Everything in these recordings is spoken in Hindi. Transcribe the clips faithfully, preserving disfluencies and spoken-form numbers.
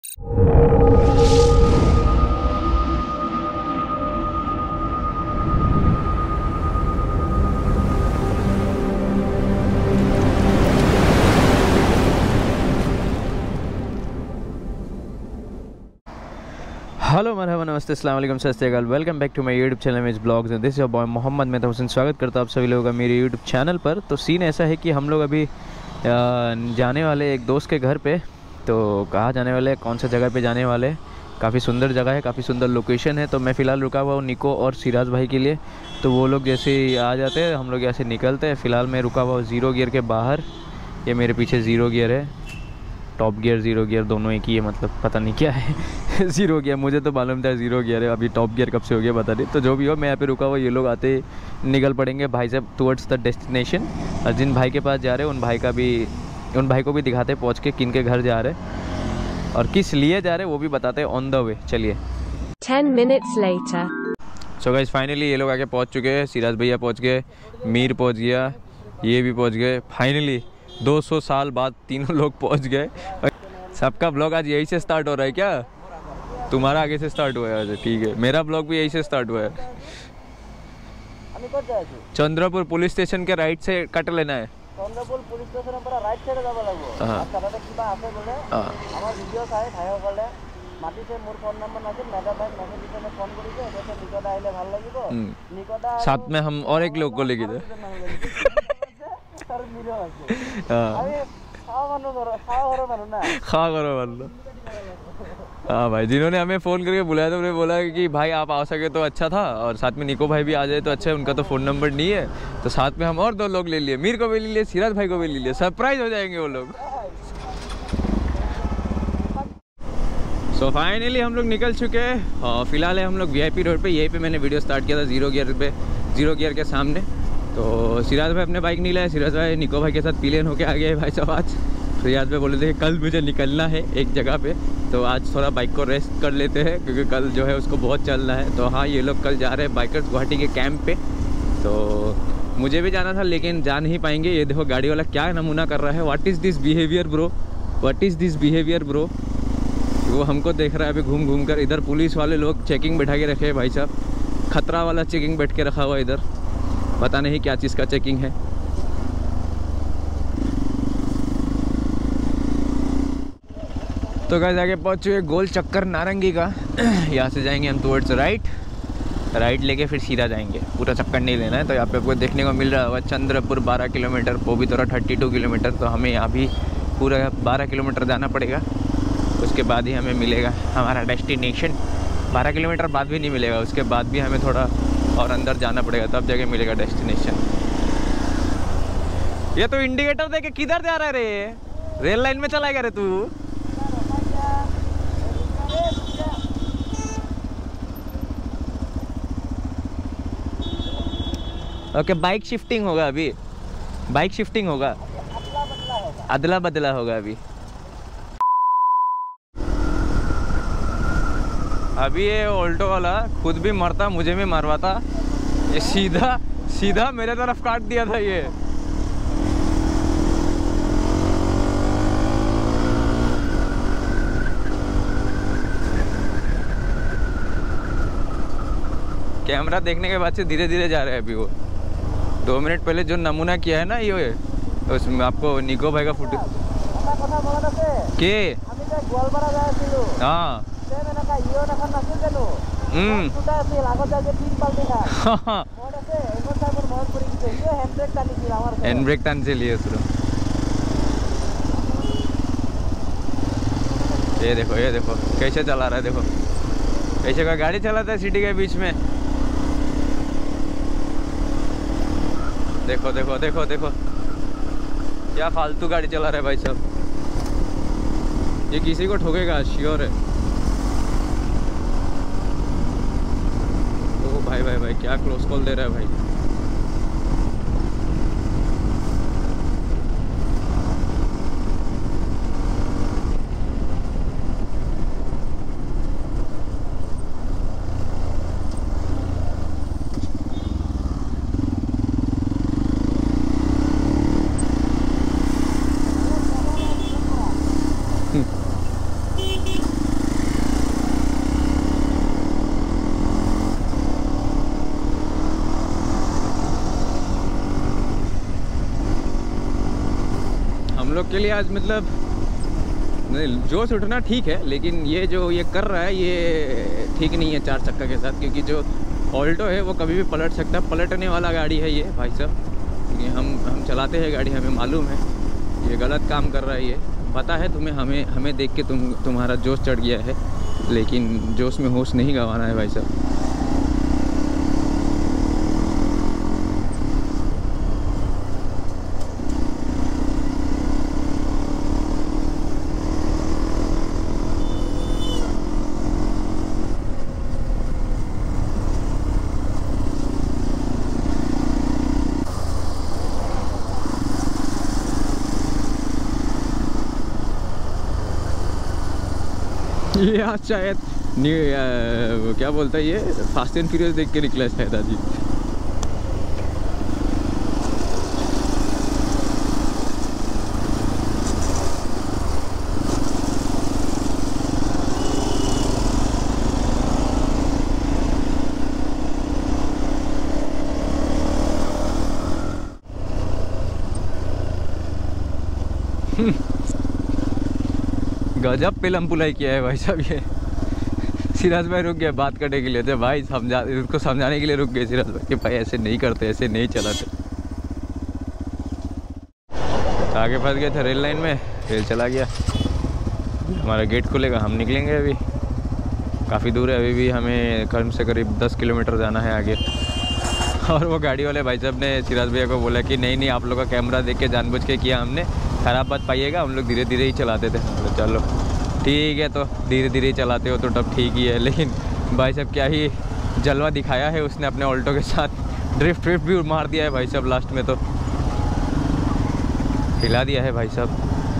हेलो मरहबा, नमस्ते, अस्सलाम वालेकुम, Sat Shri Akal. Welcome back to my YouTube channel में blogs and this your boy Mohammad. मैं हुसैन स्वागत करता हूँ आप सभी लोगों का मेरे यूट्यूब चैनल पर। तो सीन ऐसा है कि हम लोग अभी जाने वाले एक दोस्त के घर पे। तो कहाँ जाने वाले, कौन सा जगह पे जाने वाले, काफ़ी सुंदर जगह है, काफ़ी सुंदर लोकेशन है। तो मैं फ़िलहाल रुका हुआ हूँ निको और सिराज भाई के लिए। तो वो लोग जैसे ही आ जाते हैं हम लोग यहाँ से निकलते हैं। फ़िलहाल मैं रुका हुआ हूँ ज़ीरो गियर के बाहर। ये मेरे पीछे ज़ीरो गियर है, टॉप गियर ज़ीरो गियर दोनों एक ही है, मतलब पता नहीं क्या है। ज़ीरो गियर मुझे तो मालूम था ज़ीरो गियर है, अभी टॉप गियर कब से हो गया पता नहीं। तो जो भी हो, मैं यहाँ पे रुका हुआ, ये लोग आते निकल पड़ेंगे भाई साहब टुवर्ड्स द डेस्टिनेशन। और जिन भाई के पास जा रहे हैं उन भाई का भी उन भाई को भी दिखाते पहुँच के किन के घर जा रहे हैं और किस लिए जा रहे हैं वो भी बताते हैं ऑन द वे। चलिए। Ten minutes later. So guys finally ये लोग आके पहुँच चुके हैं। सिराज भैया पहुँच गए, मीर पहुँच गया, ये भी पहुँच गए। फाइनली दो सौ साल बाद तीनों लोग पहुंच गए। सबका ब्लॉग आज यही से स्टार्ट हो रहा है क्या? तुम्हारा आगे से स्टार्ट हुआ है आज? ठीक है, मेरा ब्लॉग भी यही से स्टार्ट हुआ है। चंद्रपुर पुलिस स्टेशन के राइट से कट लेना है। चंद्रपुर पुलिस स्टेशन पर राइट साइड যাব লাগিব। আর তাতে কিবা আছে বলে আমার ভিডিও চাই ভাইও বলে মাটিতে মোর ফোন নাম্বার আছে, মেগা ভাই মেসেজ দিতে ফোন করিছে, এতে নিকট আইলে ভালো লাগিব। নিকট साथ में हम और एक लोग को लेके जाए। हाँ भाई, जिन्होंने हमें फ़ोन करके बुलाया तो उन्होंने बोला कि भाई आप आ सके तो अच्छा था, और साथ में निको भाई भी आ जाए तो अच्छा है। उनका तो फ़ोन नंबर नहीं है, तो साथ में हम और दो लोग ले लिए, मीर को भी ले लिए, सिराज भाई को भी ले लिए। सरप्राइज हो जाएंगे वो लोग। सो so, फाइनली हम लोग निकल चुके हैं और फिलहाल है हम लोग वी आई पी रोड पे। यहीं पे मैंने वीडियो स्टार्ट किया था ज़ीरो गियर पे, ज़ीरो गियर के सामने। तो सिराज भाई अपने बाइक नहीं लाए, सिराज भाई निको भाई के साथ प्लेन होके आ गए भाई साहब। आज सिराज भाई बोले थे कल मुझे निकलना है एक जगह पे, तो आज थोड़ा बाइक को रेस्ट कर लेते हैं क्योंकि कल जो है उसको बहुत चलना है। तो हाँ, ये लोग कल जा रहे हैं बाइकर्स गुवाहाटी के कैंप पे। तो मुझे भी जाना था लेकिन जा नहीं पाएंगे। ये देखो गाड़ी वाला क्या नमूना कर रहा है। What is this behaviour bro, what is this behaviour bro. वो हमको देख रहा है अभी घूम घूम कर। इधर पुलिस वाले लोग चेकिंग बैठा के रखे हैं भाई साहब, खतरा वाला चेकिंग बैठ के रखा हुआ इधर, पता नहीं क्या चीज़ का चेकिंग है। तो गाइस आगे पहुंच चुके गोल चक्कर नारंगी का। यहाँ से जाएंगे हम टुवर्ड्स राइट, राइट लेके फिर सीधा जाएंगे, पूरा चक्कर नहीं लेना है। तो यहाँ पे आपको देखने को मिल रहा होगा चंद्रपुर बारह kilometre, Pobitora thirty two kilometre. तो हमें यहाँ भी पूरा बारह किलोमीटर जाना पड़ेगा, उसके बाद ही हमें मिलेगा हमारा डेस्टिनेशन। बारह किलोमीटर बाद भी नहीं मिलेगा, उसके बाद भी हमें थोड़ा और अंदर जाना पड़ेगा, तब जाके मिलेगा डेस्टिनेशन। ये तो इंडिकेटर दे के किधर जा रहा है रे? रेल लाइन में चला गया रे तू? ओके, बाइक शिफ्टिंग होगा अभी, बाइक शिफ्टिंग होगा, अदला बदला होगा अभी। अभी ये ऑल्टो वाला खुद भी मरता, मुझे भी मरवाता। ये सीधा सीधा मेरे तरफ काट दिया था ये। कैमरा देखने के बाद से धीरे धीरे जा रहे हैं अभी वो। दो मिनट पहले जो नमूना किया है ना ये, उसमें आपको निको भाई का फोटो के हाँ हैंड ब्रेक टान से लिए। ये देखो, ये देखो कैसे चला रहा है, देखो कैसे का गाड़ी चलाता है सिटी के बीच में। देखो देखो देखो देखो क्या फालतू गाड़ी चला रहा है भाई साहब। ये किसी को ठोकेगा श्योर है। ओ भाई भाई भाई क्या क्लोज कॉल दे रहा है भाई। लोग के लिए आज मतलब नहीं, जोश उठना ठीक है, लेकिन ये जो ये कर रहा है ये ठीक नहीं है चार चक्का के साथ, क्योंकि जो ऑल्टो है वो कभी भी पलट सकता है। पलटने वाला गाड़ी है ये भाई साहब, क्योंकि हम हम चलाते हैं गाड़ी, हमें मालूम है ये गलत काम कर रहा है। ये पता है तुम्हें, हमें हमें देख के तुम तुम्हारा जोश चढ़ गया है, लेकिन जोश में होश नहीं गंवाना है भाई साहब। ये आज शायद न्यू आ, क्या बोलता है ये फास्ट एंड फ्यूरियस देख के निकला शायद आज ही। गजब पेलम पुलाई किया है भाई साहब ये। सिराज भाई रुक गए बात करने के लिए, थे भाई समझा उसको समझाने के लिए रुक गए सिराज भाई कि भाई ऐसे नहीं करते, ऐसे नहीं चलाते। आगे फंस गए थे रेल लाइन में, रेल चला गया। हमारा गेट खुलेगा, हम निकलेंगे। अभी काफ़ी दूर है, अभी भी हमें कम से करीब दस किलोमीटर जाना है आगे। और वो गाड़ी वाले भाई साहब ने सिराज भैया को बोला कि नहीं नहीं आप लोग का कैमरा देख के जानबूझ के किया हमने, खराब मत पाइएगा, हम लोग धीरे धीरे ही चलाते थे। तो चलो ठीक है, तो धीरे धीरे ही चलाते हो तो तब ठीक ही है। लेकिन भाई साहब क्या ही जलवा दिखाया है उसने अपने ऑल्टो के साथ, ड्रिफ्ट ड्रिफ्ट भी मार दिया है भाई साहब, लास्ट में तो हिला दिया है भाई साहब।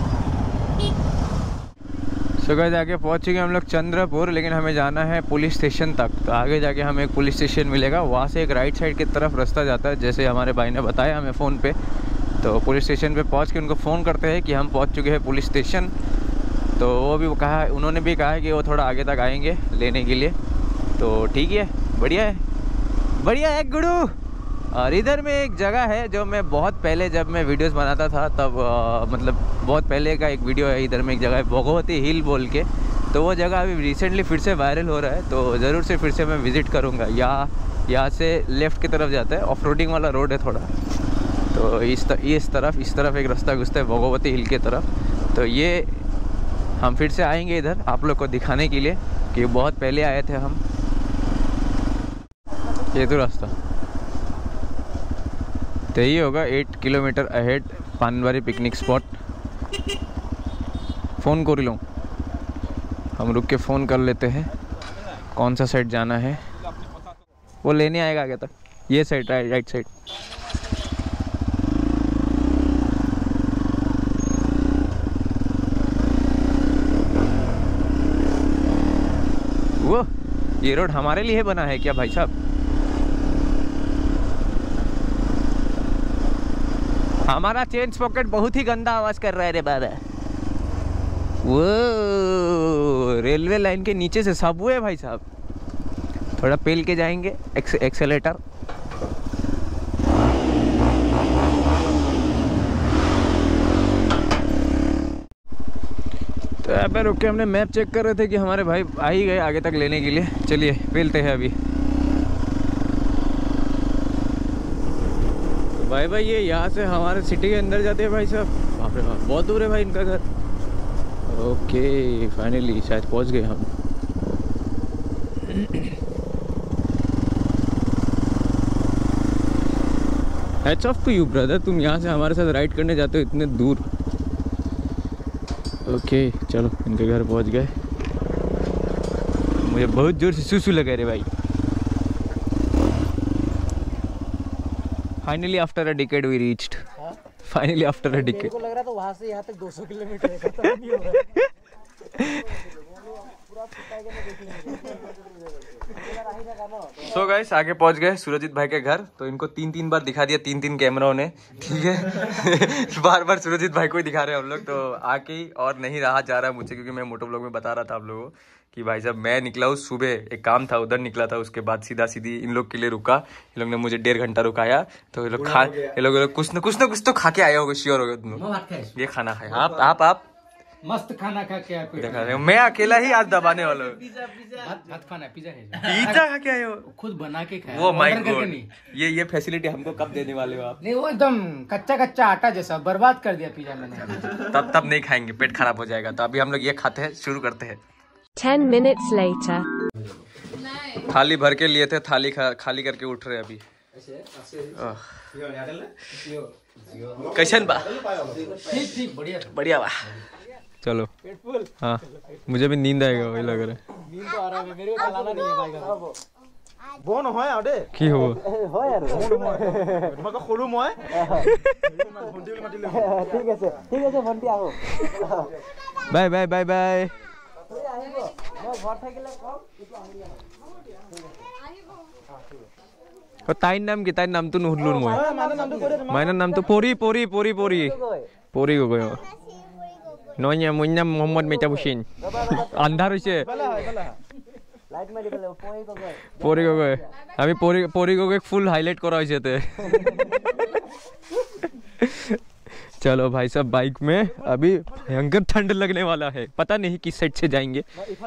सुबह जाके पहुँच चुके हम लोग चंद्रपुर, लेकिन हमें जाना है पुलिस स्टेशन तक। तो आगे जाके हमें एक पुलिस स्टेशन मिलेगा, वहाँ से एक राइट साइड की तरफ रास्ता जाता है, जैसे हमारे भाई ने बताया हमें फ़ोन पे। तो पुलिस स्टेशन पे पहुंच के उनको फ़ोन करते हैं कि हम पहुंच चुके हैं पुलिस स्टेशन। तो वो भी कहा, उन्होंने भी कहा है कि वो थोड़ा आगे तक आएंगे लेने के लिए। तो ठीक है, बढ़िया है, बढ़िया है गुरु। और इधर में एक जगह है जो मैं बहुत पहले जब मैं वीडियोस बनाता था तब आ, मतलब बहुत पहले का एक वीडियो है। इधर में एक जगह है भगवती हिल बोल के, तो वो जगह अभी रिसेंटली फिर से वायरल हो रहा है, तो ज़रूर से फिर से मैं विज़िट करूँगा। यहाँ यहाँ से लेफ़्ट की तरफ जाता है, ऑफ रोडिंग वाला रोड है थोड़ा, तो इस तर, इस तरफ इस तरफ एक रास्ता घुसता है भगवती हिल की तरफ। तो ये हम फिर से आएंगे इधर आप लोग को दिखाने के लिए कि बहुत पहले आए थे हम। ये तो रास्ता तो यही होगा, eight kilometre ahead Panwari picnic spot. Phone कर लूँ, हम रुक के फ़ोन कर लेते हैं कौन सा साइड जाना है। वो लेने आएगा आगे तक, ये साइड राइट राइट साइड। वो ये रोड हमारे लिए बना है क्या भाई साहब? हमारा चेंज पॉकेट बहुत ही गंदा आवाज कर रहा है रे बाबा। वो रेलवे लाइन के नीचे से सबवे है भाई साहब, थोड़ा पेल के जाएंगे एक्स, एक्सेलेटर। तो यहाँ पे रुक के हमने मैप चेक कर रहे थे कि हमारे भाई आ ही गए आगे तक लेने के लिए। चलिए पेलते हैं अभी। तो भाई भाई ये यहाँ से हमारे सिटी के अंदर जाते हैं भाई साहब। बाप रे बाप, बहुत दूर है भाई इनका घर। ओके फाइनली शायद पहुँच गए हम। Hats off to you brother, तुम यहाँ से हमारे साथ राइड करने जाते हो इतने दूर। ओके okay, चलो इनके घर पहुंच गए। मुझे बहुत जोर से सुसु लगा रे भाई। Finally after a decade we reached. Finally after a decade. को लग रहा था वहां से यहाँ तक दो सौ किलोमीटर है, खत्म नहीं हो रहा है। पूरा सो गाइस आगे पहुंच गए सूरजीत भाई के घर। तो इनको तीन तीन बार दिखा दिया, तीन तीन कैमराओं ने, ठीक है। बार बार सूरजीत भाई को ही दिखा रहे हैं हम लोग। तो आके ही और नहीं रहा जा रहा है मुझे, क्योंकि मैं मोटो ब्लॉग में बता रहा था आप लोगों को कि भाई साहब मैं निकला हूँ सुबह, एक काम था उधर निकला था, उसके बाद सीधा सीधी इन लोग के लिए रुका। इन लोग ने मुझे डेढ़ घंटा रुकाया। तो ये लोग खा ये लोग कुछ न कुछ न कुछ तो खा के आए होगे, श्योर हो गए तुम लोग। ये खाना खाए आप आप आप मस्त खाना खा के देखा रहे हो, मैं अकेला ही आज दबाने वाला हूँ। भात खाना, पिज्जा है, पिज्जा खा के आए हो, खुद बना के खाया। वो माय गॉड, ये ये फैसिलिटी हमको कब देने वाले हो आप? नहीं वो एकदम कच्चा कच्चा आटा जैसा बर्बाद कर दिया पिज्जा मैंने। तब तब नहीं खाएंगे, पेट खराब हो जाएगा। तो अभी हम लोग ये खाते हैं, शुरू करते हैं। Ten minutes later. थाली भर के लिए थे, थाली खा, खाली करके उठ रहे अभी। कैसन बा? ठीक ठीक बढ़िया बढ़िया बा। चलो हाँ, मुझे भी नींद आएगा वही लग रहा है। नींद तो आ रहा है, मेरे को चलाना नहीं है भाई का। बोन होय आडे की हो होय यार बोन होय তোমাক খলু মই ভন্টি মাতিলে ঠিক আছে ঠিক আছে ভন্টি আহো বাই বাই বাই বাই আহিব মই ঘৰ থাকিলে কম ইটো আহি আহিব। তাইৰ নাম কি? তাইৰ নামটো নুশুনলো মই। মাইনাৰ নামটো পৰি পৰি পৰি পৰি পৰি গগৈ। নয়া মোৰ নাম মোহাম্মদ মেহতাব হুছেইন। আন্ধাৰ হৈছে, লাইট মাৰি দিলে পৰি গগৈ পৰি গগৈ। আমি পৰি পৰি গগৈক ফুল हाईलाइट करा হৈছে তে। चलो भाई साहब बाइक में अभी भयंकर ठंड लगने वाला है, पता नहीं किस साइड से जाएंगे।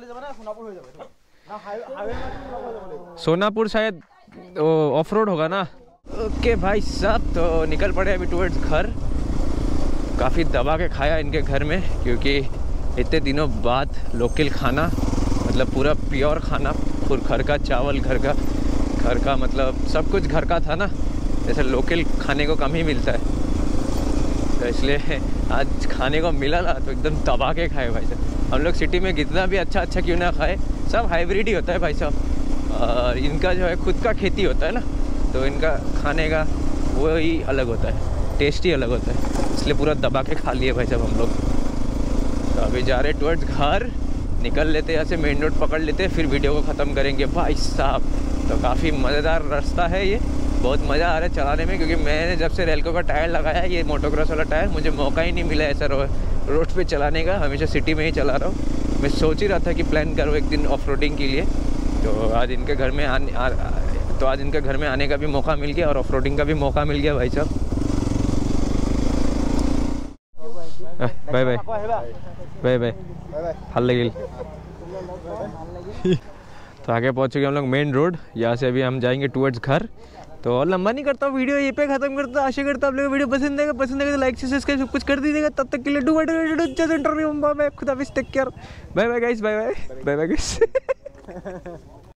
सोनापुर शायद ऑफ रोड होगा ना। ओके भाई साहब तो निकल पड़े अभी टुवर्ड्स घर। काफ़ी दबा के खाया इनके घर में, क्योंकि इतने दिनों बाद लोकल खाना, मतलब पूरा प्योर खाना, घर का चावल, घर का घर का मतलब सब कुछ घर का था ना, जैसे लोकल खाने को कम ही मिलता है। तो इसलिए आज खाने को मिला ना तो एकदम दबा के खाए भाई साहब। हम लोग सिटी में कितना भी अच्छा अच्छा क्यों ना खाए, सब हाइब्रिड ही होता है भाई साहब। और इनका जो है खुद का खेती होता है ना, तो इनका खाने का वो ही अलग होता है, टेस्ट ही अलग होता है। इसलिए पूरा दबा के खा लिए भाई साहब हम लोग। तो अभी जा रहे टुवर्ड्स घर, निकल लेते यहाँ से, मेन रोड पकड़ लेते, फिर वीडियो को ख़त्म करेंगे भाई साहब। तो काफ़ी मज़ेदार रास्ता है ये, बहुत मज़ा आ रहा है चलाने में, क्योंकि मैंने जब से रेलको का टायर लगाया, ये मोटोक्रॉस वाला टायर, मुझे मौका ही नहीं मिला ऐसा रो, रोड पे चलाने का। हमेशा सिटी में ही चला रहा हूँ। मैं सोच ही रहा था कि प्लान करूँ एक दिन ऑफ रोडिंग के लिए। तो आज इनके घर में आने आ, तो आज इनके घर में आने का भी मौका मिल गया और ऑफ रोडिंग का भी मौका मिल गया भाई साहब। बाय बाय बाय बाय, ভাল লাগিল। तो आगे पहुँच चुके हम लोग मेन रोड। यहाँ से अभी हम जाएंगे टुवर्ड्स घर। तो और लंबा नहीं करता हूँ, वीडियो ये पे खत्म करता हूँ। आशा करता हूँ आप लोगों को वीडियो पसंद आएगा, पसंद आएगा तो लाइक से सब्सक्राइब सब कुछ कर दीजिएगा। तब तक के लिए डू इंटरव्यू, बाय बाय, खुदा हाफिज़, take care, bye bye guys, bye bye bye bye guys.